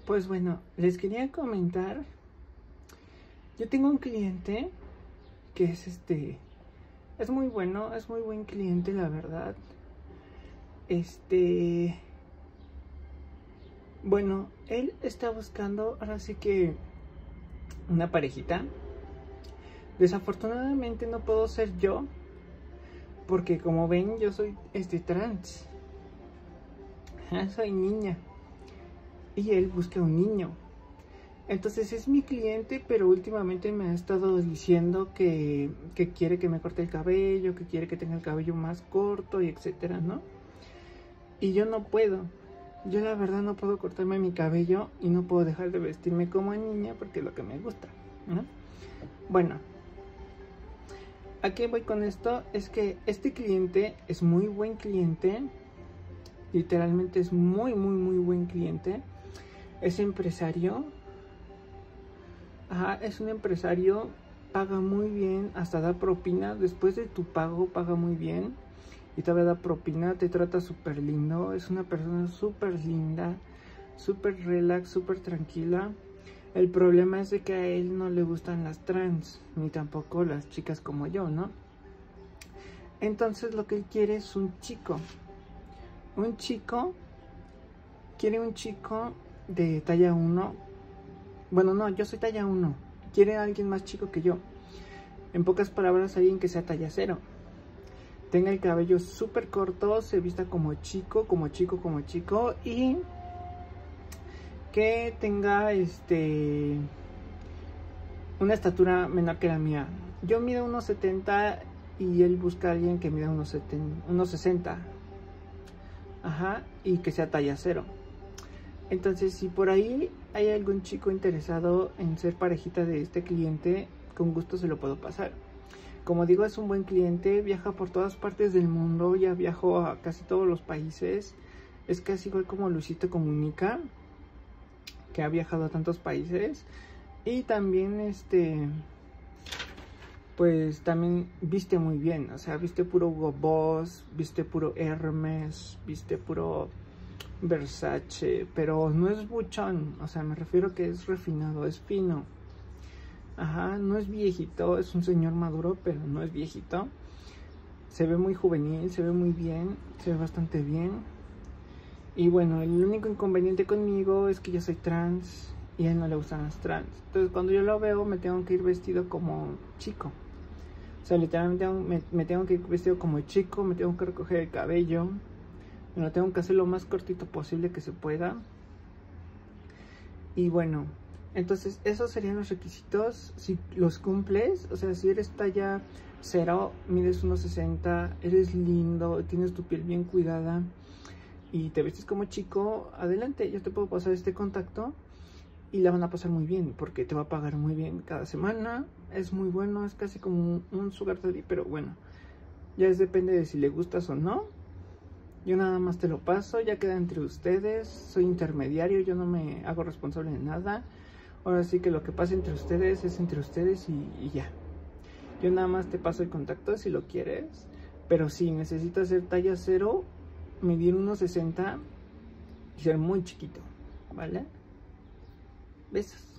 Pues bueno, les quería comentar. Yo tengo un cliente que es muy bueno, es muy buen cliente, la verdad. Bueno, él está buscando ahora sí que una parejita. Desafortunadamente no puedo ser yo, porque como ven, yo soy trans. Soy niña. Y él busca un niño. Entonces es mi cliente, pero últimamente me ha estado diciendo que quiere que me corte el cabello, que quiere que tenga el cabello más corto y etcétera, ¿no? Y yo no puedo. Yo la verdad no puedo cortarme mi cabello y no puedo dejar de vestirme como niña porque es lo que me gusta, ¿no? Bueno, ¿a qué voy con esto? Es que este cliente es muy buen cliente. Literalmente es muy buen cliente. Es empresario. Ajá, es un empresario, paga muy bien, hasta da propina. Después de tu pago, paga muy bien. Y todavía da propina, te trata súper lindo. Es una persona súper linda, súper relax, súper tranquila. El problema es de que a él no le gustan las trans, ni tampoco las chicas como yo, ¿no? Entonces lo que él quiere es un chico. Quiere un chico de talla 1. Bueno, no, yo soy talla 1. Quiere a alguien más chico que yo. En pocas palabras, alguien que sea talla 0. Tenga el cabello súper corto, se vista como chico. Y que tenga una estatura menor que la mía. Yo mido 1,70 y él busca a alguien que mida 1,60. Ajá, y que sea talla 0. Entonces, si por ahí hay algún chico interesado en ser parejita de este cliente, con gusto se lo puedo pasar. Como digo, es un buen cliente, viaja por todas partes del mundo, ya viajó a casi todos los países. Es casi igual como Luisito Comunica, que ha viajado a tantos países. Y también, pues también viste muy bien, o sea, viste puro Hugo Boss, viste puro Hermes, viste puro Versace, pero no es buchón, o sea, me refiero que es refinado, es fino. Ajá, no es viejito, es un señor maduro, pero no es viejito. Se ve muy juvenil, se ve muy bien, se ve bastante bien. Y bueno, el único inconveniente conmigo es que yo soy trans y a él no le gustan las trans. Entonces cuando yo lo veo me tengo que ir vestido como chico. O sea, literalmente me tengo que ir vestido como chico, me tengo que recoger el cabello. Me lo tengo que hacer lo más cortito posible que se pueda. Y bueno, entonces esos serían los requisitos. Si los cumples, o sea, si eres talla 0, mides 1,60, eres lindo, tienes tu piel bien cuidada y te vestes como chico, adelante, yo te puedo pasar este contacto y la van a pasar muy bien porque te va a pagar muy bien cada semana. Es muy bueno, es casi como un sugar daddy, pero bueno, ya depende de si le gustas o no. Yo nada más te lo paso, ya queda entre ustedes, soy intermediario, yo no me hago responsable de nada. Ahora sí que lo que pasa entre ustedes es entre ustedes y ya. Yo nada más te paso el contacto si lo quieres, pero si necesitas ser talla 0, medir 1,60 y ser muy chiquito, ¿vale? Besos.